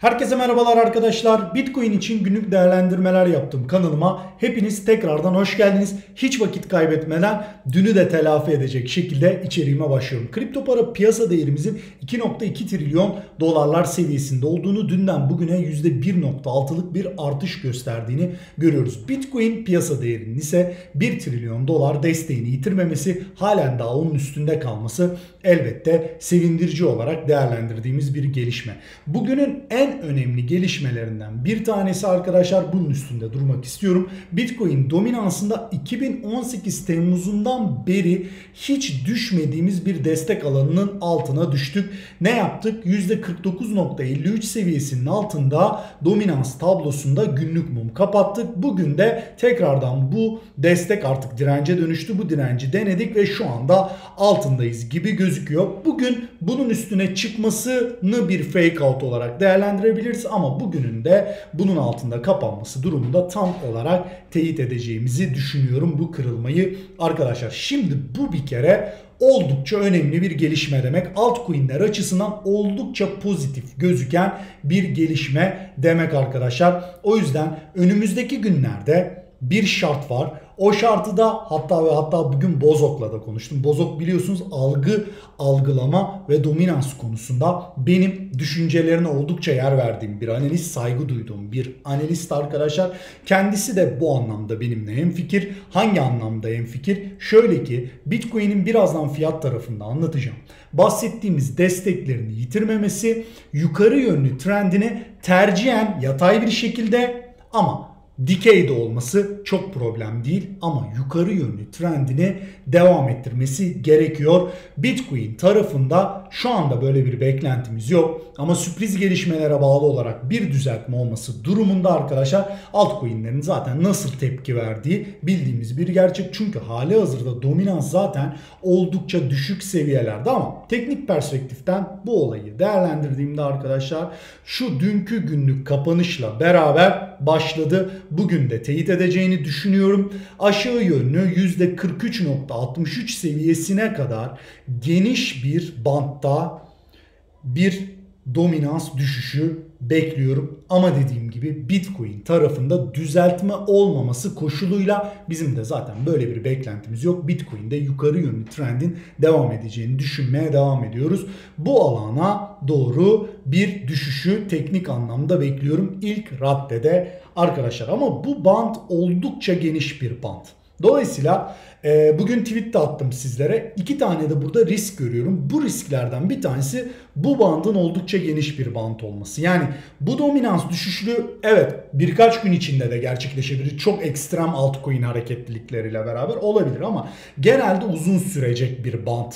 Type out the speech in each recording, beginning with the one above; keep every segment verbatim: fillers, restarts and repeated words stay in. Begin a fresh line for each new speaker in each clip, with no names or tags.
Herkese merhabalar arkadaşlar. Bitcoin için günlük değerlendirmeler yaptım kanalıma. Hepiniz tekrardan hoş geldiniz. Hiç vakit kaybetmeden dünü de telafi edecek şekilde içeriğime başlıyorum. Kripto para piyasa değerimizin iki nokta iki trilyon dolarlar seviyesinde olduğunu, dünden bugüne yüzde bir nokta altılık bir artış gösterdiğini görüyoruz. Bitcoin piyasa değerinin ise bir trilyon dolar desteğini yitirmemesi, halen daha onun üstünde kalması elbette sevindirici olarak değerlendirdiğimiz bir gelişme. Bugünün en önemli gelişmelerinden bir tanesi arkadaşlar, bunun üstünde durmak istiyorum. Bitcoin dominansında iki bin on sekiz Temmuz'undan beri hiç düşmediğimiz bir destek alanının altına düştük. Ne yaptık? yüzde kırk dokuz nokta elli üç seviyesinin altında dominans tablosunda günlük mum kapattık. Bugün de tekrardan bu destek artık dirence dönüştü. Bu direnci denedik ve şu anda altındayız gibi gözüküyor. Bugün bunun üstüne çıkmasını bir fake out olarak değerlendirebiliriz ama bugünün de bunun altında kapanması durumunda tam olarak teyit edeceğimizi düşünüyorum bu kırılmayı arkadaşlar. Şimdi bu bir kere oldukça önemli bir gelişme demek. Altcoin'ler açısından oldukça pozitif gözüken bir gelişme demek arkadaşlar. O yüzden önümüzdeki günlerde bir şart var. O şartı da hatta ve hatta bugün Bozok'la da konuştum. Bozok biliyorsunuz algı, algılama ve dominans konusunda benim düşüncelerine oldukça yer verdiğim bir analist, saygı duyduğum bir analist arkadaşlar. Kendisi de bu anlamda benimle hemfikir. Hangi anlamda hemfikir? Şöyle ki, Bitcoin'in birazdan fiyat tarafında anlatacağım. Bahsettiğimiz desteklerini yitirmemesi, yukarı yönlü trendini tercihen yatay bir şekilde ama dikeyde olması çok problem değil ama yukarı yönlü trendini devam ettirmesi gerekiyor. Bitcoin tarafında şu anda böyle bir beklentimiz yok ama sürpriz gelişmelere bağlı olarak bir düzeltme olması durumunda arkadaşlar altcoin'lerin zaten nasıl tepki verdiği bildiğimiz bir gerçek. Çünkü hali hazırda dominans zaten oldukça düşük seviyelerde ama teknik perspektiften bu olayı değerlendirdiğimde arkadaşlar şu dünkü günlük kapanışla beraber başladı. Bugün de teyit edeceğini düşünüyorum. Aşağı yönlü yüzde kırk üç nokta altmış üç seviyesine kadar geniş bir bantta bir dominans düşüşü bekliyorum. Ama dediğim gibi Bitcoin tarafında düzeltme olmaması koşuluyla bizim de zaten böyle bir beklentimiz yok. Bitcoin'de yukarı yönlü trendin devam edeceğini düşünmeye devam ediyoruz. Bu alana doğru bir düşüşü teknik anlamda bekliyorum ilk raddede arkadaşlar. Ama bu band oldukça geniş bir band. Dolayısıyla e, bugün tweet de attım sizlere. İki tane de burada risk görüyorum. Bu risklerden bir tanesi bu bandın oldukça geniş bir band olması. Yani bu dominans düşüşlü evet birkaç gün içinde de gerçekleşebilir. Çok ekstrem altcoin hareketlilikleriyle beraber olabilir ama genelde uzun sürecek bir band.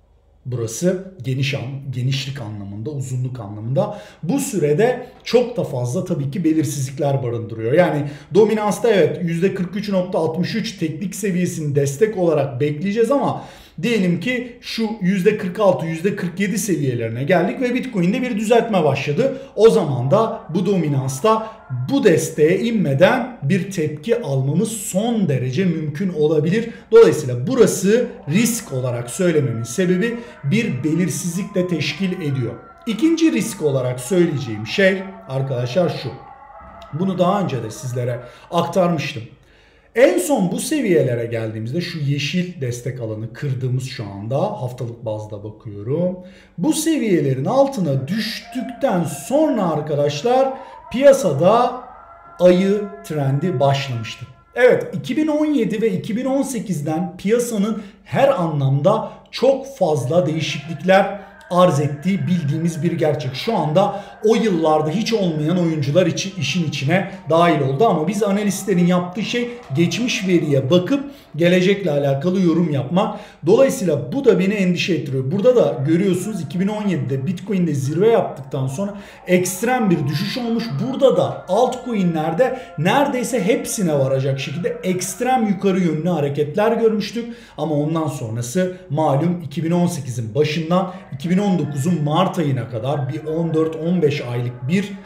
Burası geniş an, genişlik anlamında, uzunluk anlamında. Bu sürede çok da fazla tabii ki belirsizlikler barındırıyor. Yani dominansta evet yüzde kırk üç nokta altmış üç teknik seviyesini destek olarak bekleyeceğiz ama diyelim ki şu yüzde kırk altı yüzde kırk yedi seviyelerine geldik ve Bitcoin'de bir düzeltme başladı. O zaman da bu dominansta bu desteğe inmeden bir tepki almamız son derece mümkün olabilir. Dolayısıyla burası risk olarak söylememin sebebi bir belirsizlik de teşkil ediyor. İkinci risk olarak söyleyeceğim şey arkadaşlar şu. Bunu daha önce de sizlere aktarmıştım. En son bu seviyelere geldiğimizde şu yeşil destek alanı kırdığımız şu anda haftalık bazda bakıyorum. Bu seviyelerin altına düştükten sonra arkadaşlar piyasada ayı trendi başlamıştı. Evet, iki bin on yedi ve iki bin on sekizden piyasanın her anlamda çok fazla değişiklikler arz ettiği bildiğimiz bir gerçek. Şu anda o yıllarda hiç olmayan oyuncular için işin içine dahil oldu ama biz analistlerin yaptığı şey geçmiş veriye bakıp gelecekle alakalı yorum yapmak. Dolayısıyla bu da beni endişe ettiriyor. Burada da görüyorsunuz iki bin on yedide Bitcoin'de zirve yaptıktan sonra ekstrem bir düşüş olmuş. Burada da altcoin'lerde neredeyse hepsine varacak şekilde ekstrem yukarı yönlü hareketler görmüştük. Ama ondan sonrası malum iki bin on sekizin başından iki bin on dokuzun Mart ayına kadar bir on dört on beş aylık bir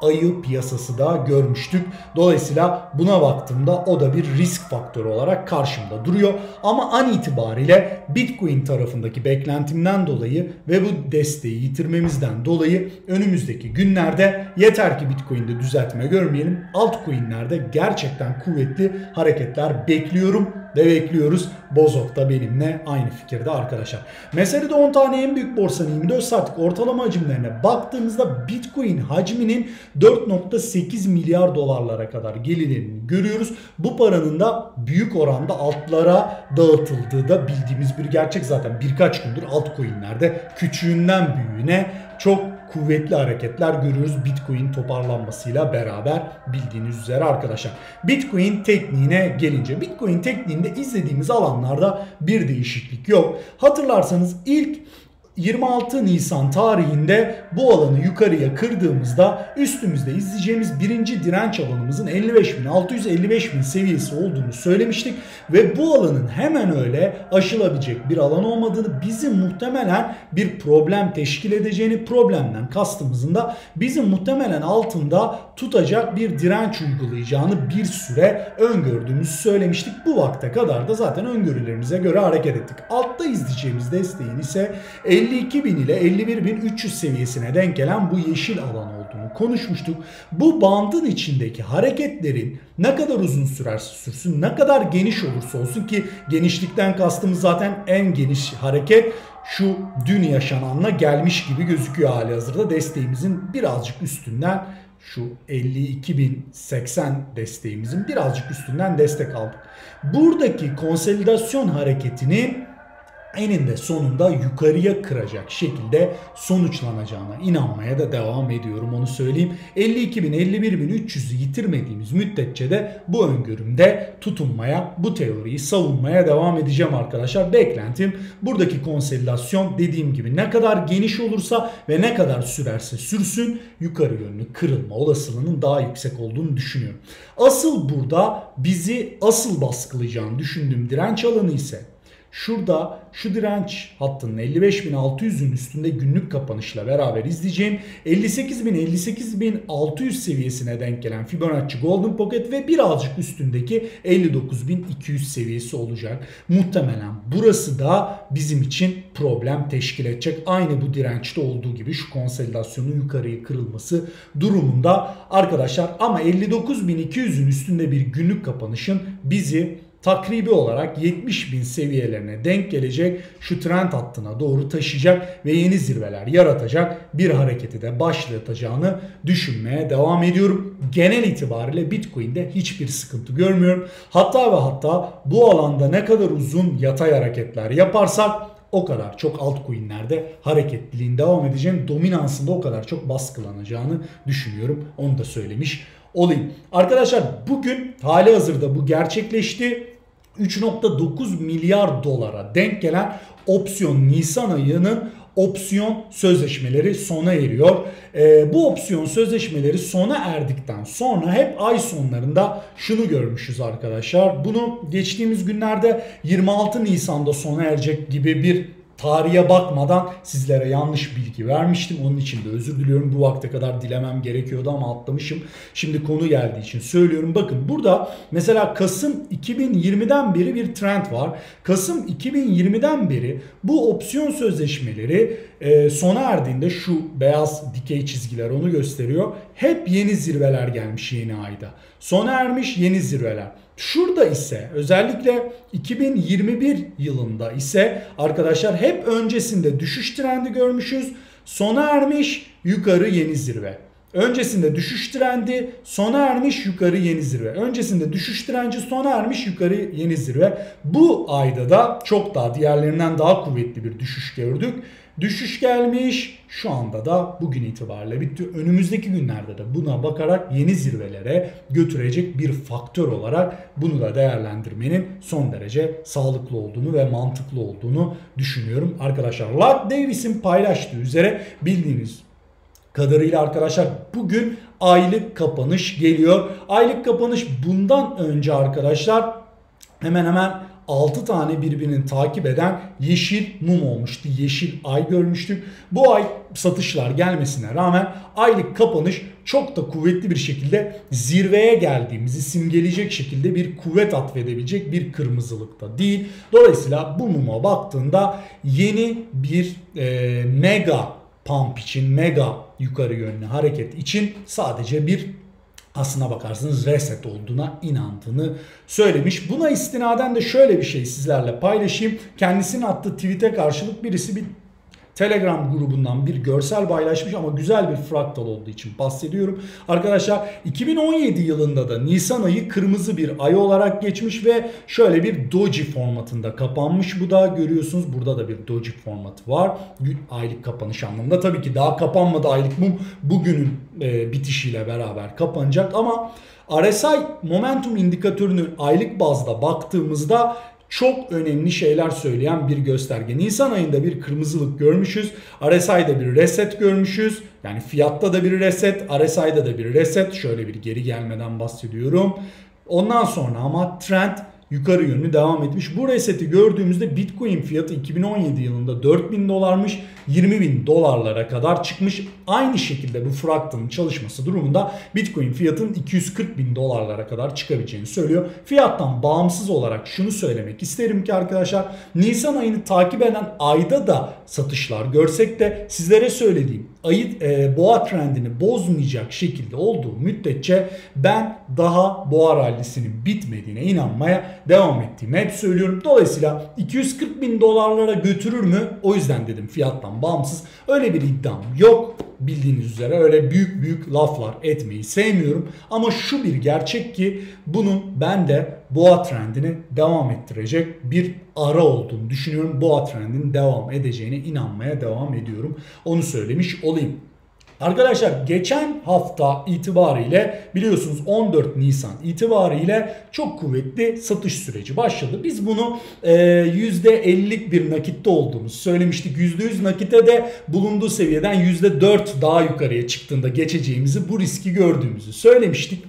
ayı piyasası da görmüştük. Dolayısıyla buna baktığımda o da bir risk faktörü olarak karşımda duruyor. Ama an itibariyle Bitcoin tarafındaki beklentimden dolayı ve bu desteği yitirmemizden dolayı önümüzdeki günlerde yeter ki Bitcoin'de düzeltme görmeyelim. Altcoin'lerde gerçekten kuvvetli hareketler bekliyorum ve bekliyoruz. Bozok da benimle aynı fikirde arkadaşlar. Meselede on tane en büyük borsanın yirmi dört saatlik ortalama hacimlerine baktığımızda Bitcoin hacminin dört nokta sekiz milyar dolarlara kadar geldiğini görüyoruz. Bu paranın da büyük oranda altlara dağıtıldığı da bildiğimiz bir gerçek. Zaten birkaç gündür altcoin'lerde küçüğünden büyüğüne çok kuvvetli hareketler görüyoruz Bitcoin toparlanmasıyla beraber, bildiğiniz üzere arkadaşlar. Bitcoin tekniğine gelince, Bitcoin tekniğinde izlediğimiz alanlarda bir değişiklik yok. Hatırlarsanız ilk yirmi altı Nisan tarihinde bu alanı yukarıya kırdığımızda üstümüzde izleyeceğimiz birinci direnç alanımızın elli beş bin altı yüz elli beş bin seviyesi olduğunu söylemiştik ve bu alanın hemen öyle aşılabilecek bir alan olmadığını, bizim muhtemelen bir problem teşkil edeceğini, problemden kastımızın da bizim muhtemelen altında tutacak bir direnç uygulayacağını bir süre öngördüğümüzü söylemiştik. Bu vakte kadar da zaten öngörülerimize göre hareket ettik. Altta izleyeceğimiz desteğin ise elli iki bin ile elli bir bin üç yüz seviyesine denk gelen bu yeşil alan olduğunu konuşmuştuk. Bu bandın içindeki hareketlerin ne kadar uzun sürerse sürsün, ne kadar geniş olursa olsun, ki genişlikten kastımız zaten en geniş hareket şu dün yaşananla gelmiş gibi gözüküyor hali hazırda. Desteğimizin birazcık üstünden, şu elli iki bin seksen desteğimizin birazcık üstünden destek aldık. Buradaki konsolidasyon hareketini eninde sonunda yukarıya kıracak şekilde sonuçlanacağına inanmaya da devam ediyorum, onu söyleyeyim. elli iki bin elli bir bin üç yüzü yitirmediğimiz müddetçe de bu öngörümde tutunmaya, bu teoriyi savunmaya devam edeceğim arkadaşlar. Beklentim buradaki konsolidasyon, dediğim gibi ne kadar geniş olursa ve ne kadar sürerse sürsün yukarı yönlü kırılma olasılığının daha yüksek olduğunu düşünüyorum. Asıl burada bizi asıl baskılayacağını düşündüğüm direnç alanı ise şurada, şu direnç hattının elli beş bin altı yüzün üstünde günlük kapanışla beraber izleyeceğim elli sekiz bin elli sekiz bin altı yüz seviyesine denk gelen Fibonacci Golden Pocket ve birazcık üstündeki elli dokuz bin iki yüz seviyesi olacak. Muhtemelen burası da bizim için problem teşkil edecek. Aynı bu dirençte olduğu gibi şu konsolidasyonun yukarıya kırılması durumunda arkadaşlar. Ama elli dokuz bin iki yüzün üstünde bir günlük kapanışın bizi takribi olarak yetmiş bin seviyelerine denk gelecek şu trend hattına doğru taşıyacak ve yeni zirveler yaratacak bir hareketi de başlatacağını düşünmeye devam ediyorum. Genel itibariyle Bitcoin'de hiçbir sıkıntı görmüyorum. Hatta ve hatta bu alanda ne kadar uzun yatay hareketler yaparsak o kadar çok altcoin'lerde hareketliliğin devam edeceğini, dominansında o kadar çok baskılanacağını düşünüyorum. Onu da söylemiş olayım. Arkadaşlar bugün hali hazırda bu gerçekleşti. üç nokta dokuz milyar dolara denk gelen opsiyon Nisan ayının opsiyon sözleşmeleri sona eriyor. Ee, bu opsiyon sözleşmeleri sona erdikten sonra hep ay sonlarında şunu görmüşüz arkadaşlar. Bunu geçtiğimiz günlerde yirmi altı Nisan'da sona erecek gibi bir tarihe bakmadan sizlere yanlış bilgi vermiştim. Onun için de özür diliyorum. Bu vakte kadar dilemem gerekiyordu ama atlamışım. Şimdi konu geldiği için söylüyorum. Bakın burada mesela Kasım iki bin yirmiden beri bir trend var. Kasım iki bin yirmiden beri bu opsiyon sözleşmeleri e, sona erdiğinde şu beyaz dikey çizgiler onu gösteriyor. Hep yeni zirveler gelmiş yeni ayda. Sona ermiş yeni zirveler. Şurada ise özellikle iki bin yirmi bir yılında ise arkadaşlar hep öncesinde düşüş trendi görmüşüz. Sona ermiş yukarı yeni zirve. Öncesinde düşüş trendi, sona ermiş yukarı yeni zirve. Öncesinde düşüş trendi, sona ermiş yukarı yeni zirve. Bu ayda da çok daha diğerlerinden daha kuvvetli bir düşüş gördük. Düşüş gelmiş, şu anda da bugün itibariyle bitti. Önümüzdeki günlerde de buna bakarak yeni zirvelere götürecek bir faktör olarak bunu da değerlendirmenin son derece sağlıklı olduğunu ve mantıklı olduğunu düşünüyorum arkadaşlar. Lark Davis'in paylaştığı üzere bildiğiniz kadarıyla arkadaşlar bugün aylık kapanış geliyor. Aylık kapanış bundan önce arkadaşlar hemen hemen altı tane birbirini takip eden yeşil mum olmuştu. Yeşil ay görmüştük. Bu ay satışlar gelmesine rağmen aylık kapanış çok da kuvvetli bir şekilde zirveye geldiğimizi simgeleyecek şekilde bir kuvvet atfedebilecek bir kırmızılıkta değil. Dolayısıyla bu muma baktığında yeni bir e, mega pump için, mega yukarı yönlü hareket için sadece bir, aslına bakarsanız, reset olduğuna inandığını söylemiş. Buna istinaden de şöyle bir şey sizlerle paylaşayım. Kendisinin attığı tweet'e karşılık birisi bir Telegram grubundan bir görsel paylaşmış ama güzel bir fraktal olduğu için bahsediyorum. Arkadaşlar iki bin on yedi yılında da Nisan ayı kırmızı bir ay olarak geçmiş ve şöyle bir doji formatında kapanmış. Bu da görüyorsunuz, burada da bir doji formatı var. Aylık kapanış anlamında. Tabii ki daha kapanmadı aylık mum. Bugünün e, bitişiyle beraber kapanacak ama R S I momentum indikatörünü aylık bazda baktığımızda çok önemli şeyler söyleyen bir gösterge. Nisan ayında bir kırmızılık görmüşüz. R S I'da bir reset görmüşüz. Yani fiyatta da bir reset, R S I'da da bir reset. Şöyle bir geri gelmeden bahsediyorum. Ondan sonra ama trend yukarı yönlü devam etmiş. Bu reseti gördüğümüzde Bitcoin fiyatı iki bin on yedi yılında dört bin dolarmış. yirmi bin dolarlara kadar çıkmış. Aynı şekilde bu fraktalın çalışması durumunda Bitcoin fiyatının iki yüz kırk bin dolarlara kadar çıkabileceğini söylüyor. Fiyattan bağımsız olarak şunu söylemek isterim ki arkadaşlar, Nisan ayını takip eden ayda da satışlar görsek de sizlere söylediğim ayı e, boğa trendini bozmayacak şekilde olduğu müddetçe ben daha boğa rallisinin bitmediğine inanmaya devam ettiğimi hep söylüyorum. Dolayısıyla iki yüz kırk bin dolarlara götürür mü? O yüzden dedim fiyattan bağımsız. Öyle bir iddiam yok. Bildiğiniz üzere öyle büyük büyük laflar etmeyi sevmiyorum. Ama şu bir gerçek ki bunun ben de boğa trendini devam ettirecek bir ara olduğunu düşünüyorum. Boğa trendinin devam edeceğine inanmaya devam ediyorum. Onu söylemiş olayım. Arkadaşlar geçen hafta itibariyle biliyorsunuz on dört Nisan itibariyle çok kuvvetli satış süreci başladı. Biz bunu e, yüzde ellilik bir nakitte olduğumuzu söylemiştik. yüzde yüz nakite de bulunduğu seviyeden yüzde dört daha yukarıya çıktığında geçeceğimizi, bu riski gördüğümüzü söylemiştik.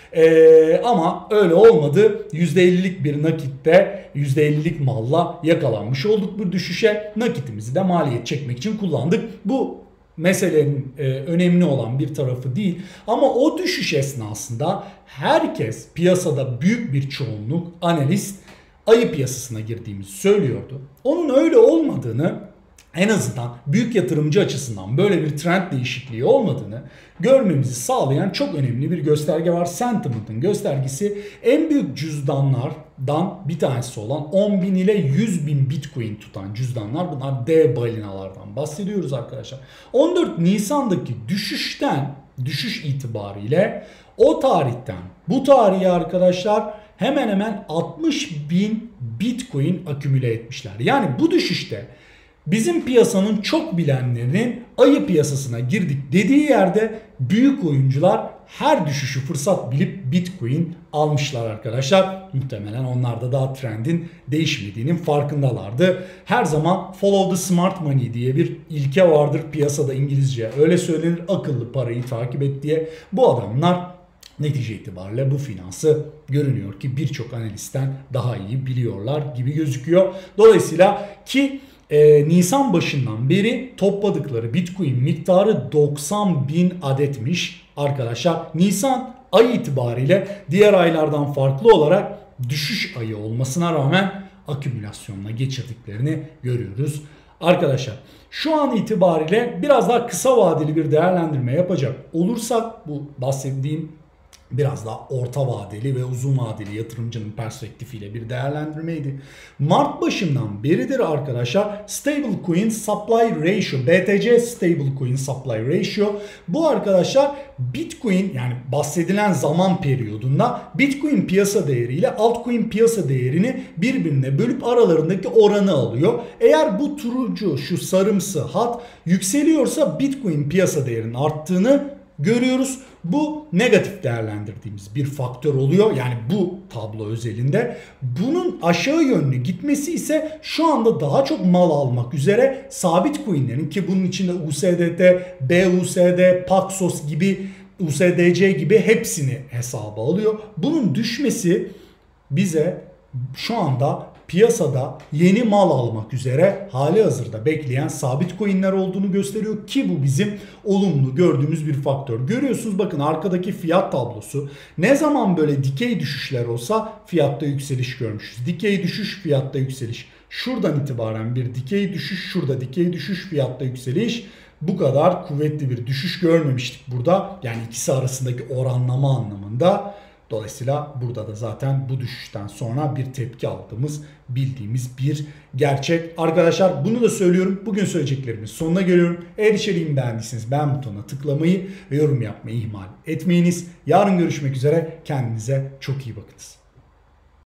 Ee, ama öyle olmadı. yüzde ellilik bir nakitte yüzde ellilik malla yakalanmış olduk bu düşüşe. Nakitimizi de maliyet çekmek için kullandık. Bu meselenin e, önemli olan bir tarafı değil. Ama o düşüş esnasında herkes, piyasada büyük bir çoğunluk analist ayı piyasasına girdiğimizi söylüyordu. Onun öyle olmadığını, en azından büyük yatırımcı açısından böyle bir trend değişikliği olmadığını görmemizi sağlayan çok önemli bir gösterge var. Sentiment'ın göstergesi, en büyük cüzdanlardan bir tanesi olan on bin ile yüz bin Bitcoin tutan cüzdanlar. Bunlar dev balinalardan bahsediyoruz arkadaşlar. on dört Nisan'daki düşüşten, düşüş itibariyle o tarihten bu tarihe arkadaşlar hemen hemen altmış bin Bitcoin akümüle etmişler. Yani bu düşüşte bizim piyasanın çok bilenlerinin ayı piyasasına girdik dediği yerde büyük oyuncular her düşüşü fırsat bilip Bitcoin almışlar arkadaşlar. Muhtemelen onlar da daha trendin değişmediğinin farkındalardı. Her zaman follow the smart money diye bir ilke vardır piyasada, İngilizce öyle söylenir, akıllı parayı takip et diye. Bu adamlar netice itibariyle bu finansı görünüyor ki birçok analistten daha iyi biliyorlar gibi gözüküyor. Dolayısıyla ki Ee, Nisan başından beri topladıkları Bitcoin miktarı doksan bin adetmiş arkadaşlar. Nisan ay itibariyle diğer aylardan farklı olarak düşüş ayı olmasına rağmen akümülasyonla geçirdiklerini görüyoruz. Arkadaşlar şu an itibariyle biraz daha kısa vadeli bir değerlendirme yapacak olursak, bu bahsettiğim biraz daha orta vadeli ve uzun vadeli yatırımcının perspektifiyle bir değerlendirmeydi. Mart başından beridir arkadaşlar Stablecoin Supply Ratio, B T C Stablecoin Supply Ratio, bu arkadaşlar Bitcoin, yani bahsedilen zaman periyodunda Bitcoin piyasa değeri ile altcoin piyasa değerini birbirine bölüp aralarındaki oranı alıyor. Eğer bu turuncu, şu sarımsı hat yükseliyorsa Bitcoin piyasa değerinin arttığını görüyoruz. Bu negatif değerlendirdiğimiz bir faktör oluyor. Yani bu tablo özelinde. Bunun aşağı yönlü gitmesi ise şu anda daha çok mal almak üzere sabit coinlerin, ki bunun içinde U S D T, B U S D, Paxos gibi, U S D C gibi hepsini hesaba alıyor. Bunun düşmesi bize şu anda piyasada yeni mal almak üzere hali hazırda bekleyen sabit coinler olduğunu gösteriyor ki bu bizim olumlu gördüğümüz bir faktör. Görüyorsunuz bakın arkadaki fiyat tablosu, ne zaman böyle dikey düşüşler olsa fiyatta yükseliş görmüşüz. Dikey düşüş, fiyatta yükseliş. Şuradan itibaren bir dikey düşüş, şurada dikey düşüş, fiyatta yükseliş. Bu kadar kuvvetli bir düşüş görmemiştik burada. Yani ikisi arasındaki oranlama anlamında. Dolayısıyla burada da zaten bu düşüşten sonra bir tepki aldığımız, bildiğimiz bir gerçek. Arkadaşlar bunu da söylüyorum. Bugün söyleyeceklerimin sonuna geliyorum. Eğer içeriğimi beğendiyseniz beğen butonuna tıklamayı ve yorum yapmayı ihmal etmeyiniz. Yarın görüşmek üzere. Kendinize çok iyi bakınız.